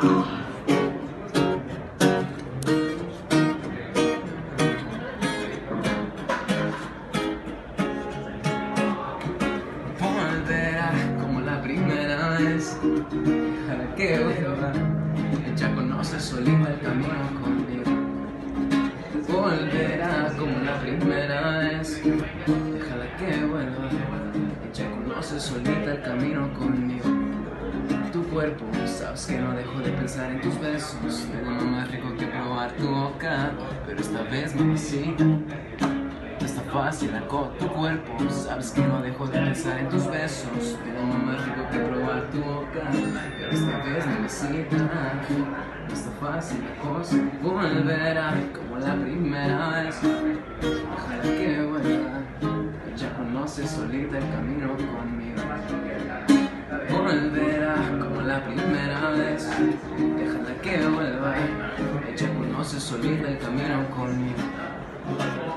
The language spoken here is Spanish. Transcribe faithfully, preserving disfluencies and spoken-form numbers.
Volverá como la primera vez, déjala que vuelva, ella conoce solita el camino conmigo. Volverá como la primera vez, déjala que vuelva, ella conoce solita el camino conmigo. Tu cuerpo, sabes que no dejo de pensar en tus besos, tengo lo más rico que probar tu boca, pero esta vez mamacita, no está fácil con tu cuerpo, sabes que no dejo de pensar en tus besos, tengo lo más rico que probar tu boca, pero esta vez mamacita, no está fácil la cosa, volverá como la primera vez, ojalá que vuelva, ya conoce solita el camino conmigo. Volverá como la primera vez, déjala que vuelva, ella conoce solita el camino conmigo.